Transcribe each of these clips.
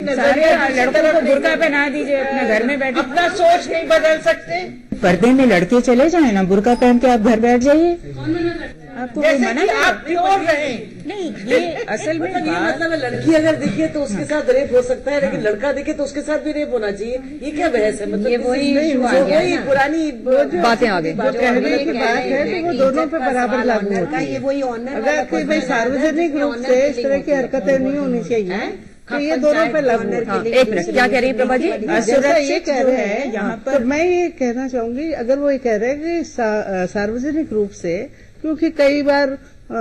सारे लड़कों को बुर्का पहना दीजिए, अपने घर में बैठे। अपना सोच नहीं बदल सकते? पर्दे में लड़के चले जाए ना, बुर्का पहन के आप घर बैठ जाइए। आपको मना आप प्योर रहे। नहीं, ये असल में मतलब लड़की अगर दिखे तो उसके साथ रेप हो सकता है, लेकिन लड़का दिखे तो उसके साथ भी रेप होना चाहिए। ये क्या बहस है? मतलब ये वही पुरानी बातें आ गई। कहने की बात है तो वो दोनों पे बराबर लागू होता है। ये वही ऑनर, अगर कोई भाई सार्वजनिक रूप से इस तरह की हरकतें नहीं होनी चाहिए तो ये दोनों पे लागू होता है। एक मिनट, क्या कह रही है प्रभा जी? जैसा ये कह रहे हैं यहाँ पर, तो मैं ये कहना चाहूंगी, अगर वो ये कह रहे हैं कि सार्वजनिक रूप से, क्योंकि कई बार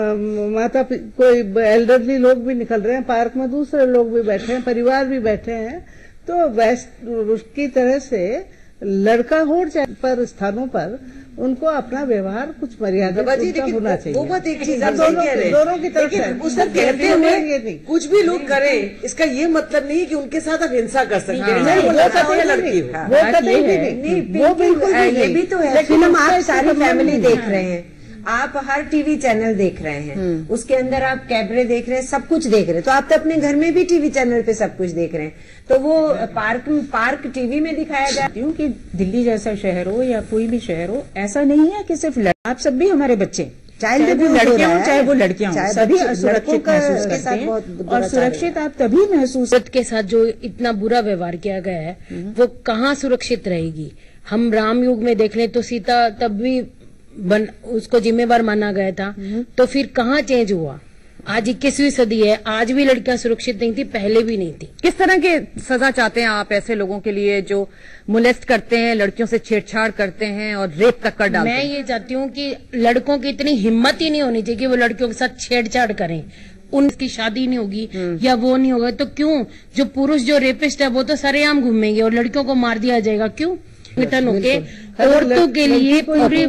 कोई एल्डरली लोग भी निकल रहे हैं पार्क में, दूसरे लोग भी बैठे हैं, परिवार भी बैठे हैं, तो उसकी तरह से लड़का हो चाहे पर स्थानों पर उनको अपना व्यवहार कुछ मर्यादा होना चाहिए। वो बात एक चीज दोनों की तरफ से उसे कहते हुए कुछ भी लोग करें, इसका ये मतलब नहीं कि उनके साथ आप हिंसा कर सकते हैं। लड़की वो कतई भी नहीं, वो बिल्कुल ये भी तो है। फिल्म आप सारी फैमिली देख रहे हैं, आप हर टीवी चैनल देख रहे हैं, उसके अंदर आप कैबरे देख रहे हैं, सब कुछ देख रहे हैं। तो आप तो अपने घर में भी टीवी चैनल पे सब कुछ देख रहे हैं, तो वो पार्क टीवी में दिखाया जाता है। कि दिल्ली जैसा शहर हो या कोई भी शहर हो, ऐसा नहीं है कि सिर्फ आप सब भी हमारे बच्चे, चाहे वो लड़कियां हो चाहे वो लड़कियां हो, सभी सुरक्षित महसूस करते हैं। और सुरक्षित आप तभी महसूस, के साथ जो इतना बुरा व्यवहार किया गया है वो कहाँ सुरक्षित रहेगी? हम राम युग में देख लें तो सीता तब भी उसको जिम्मेवार माना गया था, तो फिर कहाँ चेंज हुआ? आज 21वीं सदी है, आज भी लड़कियां सुरक्षित नहीं थी, पहले भी नहीं थी। किस तरह के सजा चाहते हैं आप ऐसे लोगों के लिए जो मोलेस्ट करते हैं, लड़कियों से छेड़छाड़ करते हैं और रेप तक कर डालते हैं? मैं ये चाहती हूँ कि लड़कों की इतनी हिम्मत ही नहीं होनी चाहिए कि वो लड़कियों के साथ छेड़छाड़ करें। उनकी शादी नहीं होगी या वो नहीं होगा तो क्यों? जो पुरुष जो रेपिस्ट है वो तो सरेआम घूमेंगे और लड़कियों को मार दिया जाएगा, क्यों? संगठन होके औरतों के लिए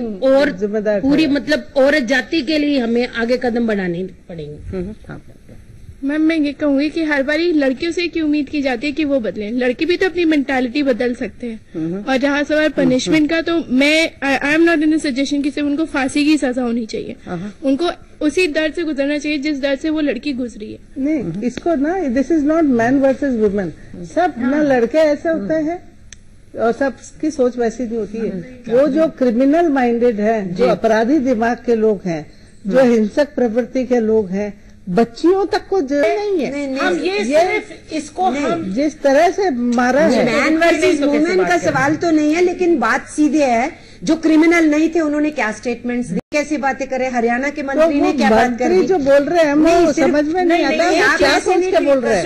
पूरी मतलब औरत जाति के लिए हमें आगे कदम बढ़ाने पड़ेंगे। मैम मैं ये कहूंगी कि हर बारी लड़कियों से की उम्मीद की जाती है कि वो बदलें, लड़के भी तो अपनी मेंटालिटी बदल सकते हैं। और जहाँ सवाल पनिशमेंट का, तो मैं I am not in the suggestion कि सिर्फ उनको फांसी की सजा होनी चाहिए, उनको उसी दर्द से गुजरना चाहिए जिस दर्द से वो लड़की गुजरी है। नहीं, इसको ना, this is not man versus women, सब ना लड़के ऐसे होते हैं और सबकी सोच वैसी नहीं होती है। वो जो क्रिमिनल माइंडेड है, जो अपराधी दिमाग के लोग हैं, जो हिंसक प्रवृत्ति के लोग हैं, बच्चियों तक को नहीं है। हम ये सिर्फ इसको हम जिस तरह से मारा है, मैन वर्सेस वुमेन का सवाल तो नहीं है, लेकिन बात सीधे है, जो क्रिमिनल नहीं थे उन्होंने क्या स्टेटमेंट्स दी, कैसी बातें करे? हरियाणा के मंत्री ने क्या बात करी? जो बोल रहे हैं हम समझ में नहीं आता क्या सोच के बोल रहे हैं।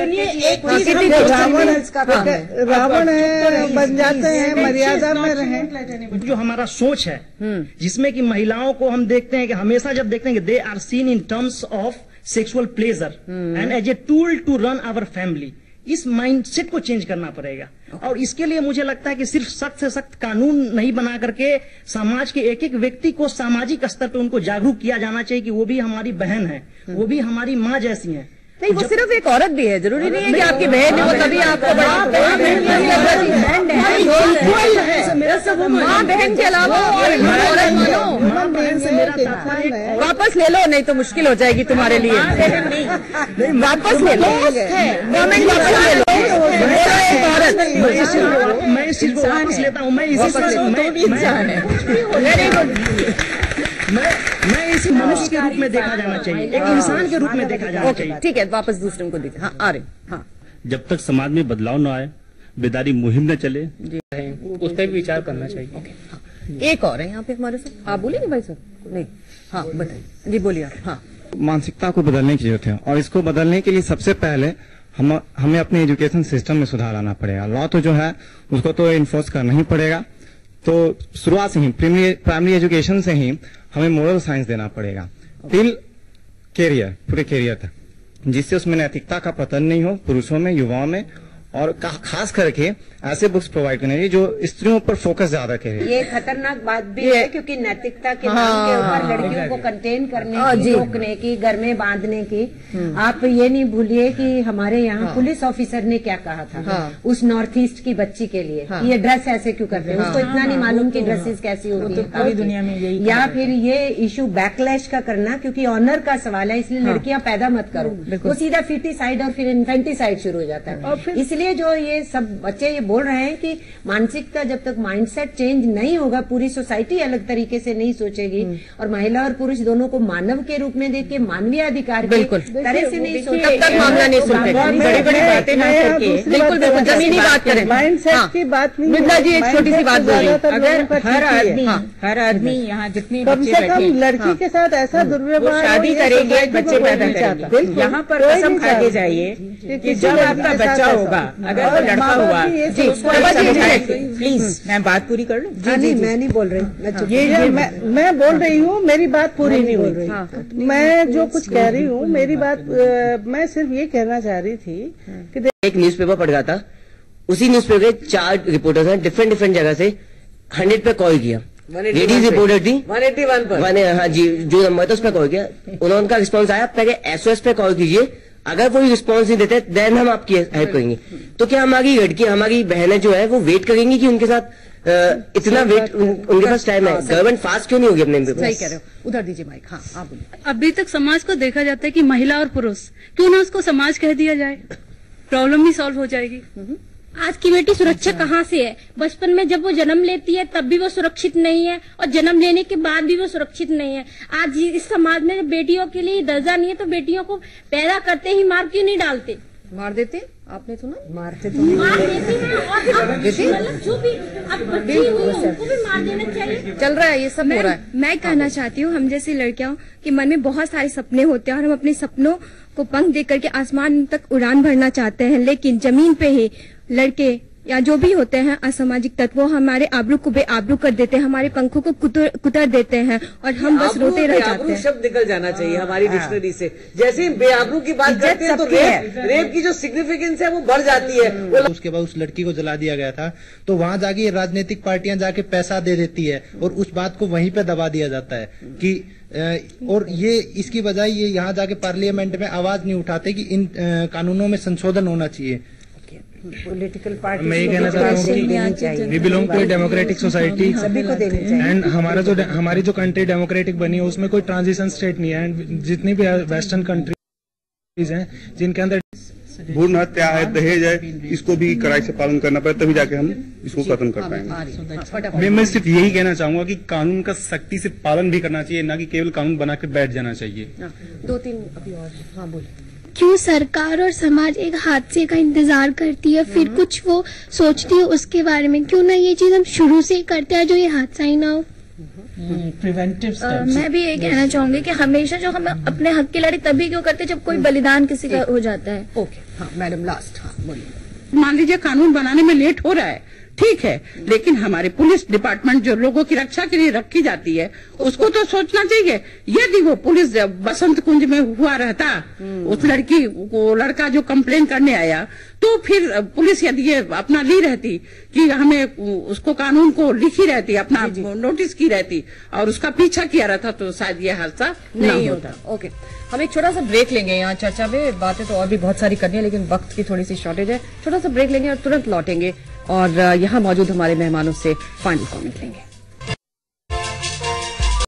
रावण है, बन जाते हैं, मर्यादा में रहें। जो हमारा सोच है जिसमें कि महिलाओं को हम देखते हैं कि हमेशा जब देखते हैं कि they are seen in terms of sexual pleasure and as a tool to run our family, इस माइंडसेट को चेंज करना पड़ेगा। और इसके लिए मुझे लगता है कि सिर्फ सख्त से सख्त कानून नहीं बना करके समाज के एक एक व्यक्ति को सामाजिक स्तर पर उनको जागरूक किया जाना चाहिए कि वो भी हमारी बहन है, वो भी हमाँ माँ जैसी है। नहीं, वो सिर्फ एक औरत भी है, जरूरी नहीं है कि आपकी बहन हो तभी आपको माँ बहन के अलावा और औरत मानो। माँ बहन से मेरा तात्पर्य वापस ले लो, नहीं तो मुश्किल हो जाएगी तुम्हारे लिए। वापस ले लो, कमेंट वापस ले लो। मैं इस चीज को वापस लेता हूँ। मैं इसी मनुष्य के रूप में देखा जाना चाहिए, एक इंसान के रूप में देखा जाना चाहिए। ठीक है, वापस दूसरे को दीजिए। हाँ, आ रहे। हाँ, जब तक समाज में बदलाव न आए, बेदारी मुहिम न चले, उस पर भी विचार करना चाहिए। एक और है यहाँ पे हमारे साथ, आप बोलेंगे भाई साहब? नहीं, हाँ बताइए जी, बोलिए आप। हाँ, मानसिकता को बदलने की जरूरत है और इसको बदलने के लिए सबसे पहले हमें अपने एजुकेशन सिस्टम में सुधार लाना पड़ेगा। लॉ तो जो है उसको तो इन्फोर्स करना ही पड़ेगा, तो शुरुआत से ही प्राइमरी एजुकेशन से ही हमें मोरल साइंस देना पड़ेगा टिल कैरियर, पूरे कैरियर तक, जिससे उसमें नैतिकता का पतन नहीं हो पुरुषों में, युवाओं में और खास करके ऐसे बुक्स प्रोवाइड करने चाहिए जो स्त्रियों पर फोकस ज्यादा करे। ये खतरनाक बात भी है क्योंकि नैतिकता के नाम के ऊपर लड़कियों को कंटेन करने की, रोकने की, घर में बांधने की। आप ये नहीं भूलिए कि हमारे यहाँ पुलिस ऑफिसर ने क्या कहा था उस नॉर्थ ईस्ट की बच्ची के लिए, ये ड्रेस ऐसे क्यों करते हैं, उसको इतना नहीं मालूम कि ड्रेसेस कैसी होती है पूरी दुनिया में यही। या फिर ये इशू बैकलैश का करना, क्योंकि ऑनर का सवाल है, इसलिए लड़कियां पैदा मत करो, वो सीधा फिटिसाइड और फिर इन्फेंटिसाइड शुरू हो जाता है। इसलिए जो ये सब बच्चे ये बोल रहे हैं कि मानसिकता जब तक माइंडसेट चेंज नहीं होगा, पूरी सोसाइटी अलग तरीके से नहीं सोचेगी और महिला और पुरुष दोनों को मानव के रूप में देख के मानवीय अधिकार के तरह से नहीं सोचेगी, तब तक मामला नहीं सुनते। बड़ी बड़ी बातें ना करके बिल्कुल बिल्कुल जमीनी बात करें। माइंडसेट की बात नहीं, मृदा जी एक छोटी सी बात बोलिए। अगर हर आदमी यहाँ जितने कम बच्चे से कम बैठे लड़की के साथ ऐसा दुर्व्यवहार शादी करेंगे, बच्चे पैदा करेंगे, यहाँ पर कसम खा के जाइए कि जब आपका बच्चा होगा, अगर वो लड़का हुआ जी, प्लीज मैं बात पूरी कर लूँ। जी मैं नहीं बोल रही, ये मैं बोल रही हूँ, मेरी बात पूरी नहीं हो रही। मैं जो कुछ कह रही हूँ, मेरी बात मैं सिर्फ ये कहना चाह रही थी कि एक न्यूज़पेपर पढ़ रहा था, उसी न्यूज़पेपर के 4 रिपोर्टर्स हैं डिफरेंट जगह से 100 पे कॉल किया, लेडीज रिपोर्टर थी 181 पर, हाँ जी जो नंबर था उस पर कॉल किया, उनका रिस्पॉन्स आया पहले SOS पे कॉल कीजिए, अगर कोई रिस्पॉन्स नहीं देते देन हम आपकी हेल्प करेंगे। तो क्या हमारी लड़की हमारी बहनें जो है वो वेट करेंगी कि उनके साथ इतना वेट, उनके पास टाइम है? गवर्नमेंट फास्ट क्यों नहीं होगी अपने? सही कह रहे हो, उधर दीजिए माइक। हाँ आप बोलिए। अभी तक समाज को देखा जाता है कि महिला और पुरुष, क्यों ना उसको समाज कह दिया जाए, प्रॉब्लम भी सॉल्व हो जाएगी। आज की बेटी सुरक्षा कहाँ से है? बचपन में जब वो जन्म लेती है तब भी वो सुरक्षित नहीं है और जन्म लेने के बाद भी वो सुरक्षित नहीं है। आज इस समाज में जब बेटियों के लिए दर्जा नहीं है तो बेटियों को पैदा करते ही मार क्यों नहीं डालते? मार देते, आपने सुना? मारते तो मार देते हैं और मतलब जो भी अब बच्ची हुई है उनको भी मार देना चाहिए। चल रहा है ये सब हो रहा है। मैं कहना चाहती हूँ हम जैसी लड़कियों के मन में बहुत सारे सपने होते हैं और हम अपने सपनों को पंख दे करके आसमान तक उड़ान भरना चाहते हैं, लेकिन जमीन पे ही लड़के या जो भी होते हैं असामाजिक तत्व हमारे आबरू को बेआबरू कर देते हैं, हमारे पंखों को कुतर देते हैं और हम बस रोते रह जाते हैं। शब्द निकल जाना चाहिए हमारी डिक्शनरी से। जैसे ही बेआबरू की बात करते हैं तो रेप की जो सिग्निफिकेंस है वो बढ़ जाती है। उसके बाद उस लड़की को जला दिया गया था, तो वहाँ जाके राजनीतिक पार्टियां जाके पैसा दे देती है और उस बात को वहीं पे दबा दिया जाता है कि और ये इसकी बजाय ये यहाँ जाके पार्लियामेंट में आवाज नहीं उठाते कि इन कानूनों में संशोधन होना चाहिए। पॉलिटिकल पार्टी मैं ये कहना चाहता हूँ कि we belong to a democratic society and हमारी जो कंट्री डेमोक्रेटिक बनी है उसमें कोई ट्रांजिशन स्टेट नहीं है। एंड जितनी भी वेस्टर्न कंट्रीज हैं जिनके अंदर भ्रूण हत्या है, दहेज है, इसको भी कड़ाई से पालन करना पड़े, तभी जाके हम इसको खत्म कर पाएंगे। मैं सिर्फ यही कहना चाहूंगा कि कानून का सख्ती से पालन भी करना चाहिए, ना कि केवल कानून बना के बैठ जाना चाहिए। 2-3 अभी और हाँ बोलिए। क्यों सरकार और समाज एक हादसे का इंतजार करती है फिर कुछ वो सोचती है उसके बारे में? क्यों ना ये चीज हम शुरू से ही करते हैं जो ये हादसा ही ना हो। प्रिवेंटिव मैं भी ये कहना चाहूंगी कि हमेशा जो हम अपने हक की लड़ाई तभी क्यों करते जब कोई बलिदान किसी का हो जाता है। ओके हाँ मैडम लास्ट। हाँ बोलिए। मान लीजिए कानून बनाने में लेट हो रहा है, ठीक है, लेकिन हमारे पुलिस डिपार्टमेंट जो लोगों की रक्षा के लिए रखी जाती है उसको तो सोचना चाहिए। यदि वो पुलिस बसंत कुंज में हुआ रहता, उस लड़की को लड़का जो कंप्लेन करने आया, तो फिर पुलिस यदि ये अपना ली रहती कि हमें उसको कानून को लिखी रहती, अपना नोटिस की रहती और उसका पीछा किया रहता तो शायद ये हादसा नहीं होता। ओके हम एक छोटा सा ब्रेक लेंगे। यहाँ चर्चा में बातें तो और भी बहुत सारी करनी है लेकिन वक्त की थोड़ी सी शॉर्टेज है। छोटा सा ब्रेक लेंगे और तुरंत लौटेंगे और यहाँ मौजूद हमारे मेहमानों से फाइनल कमेंट लेंगे।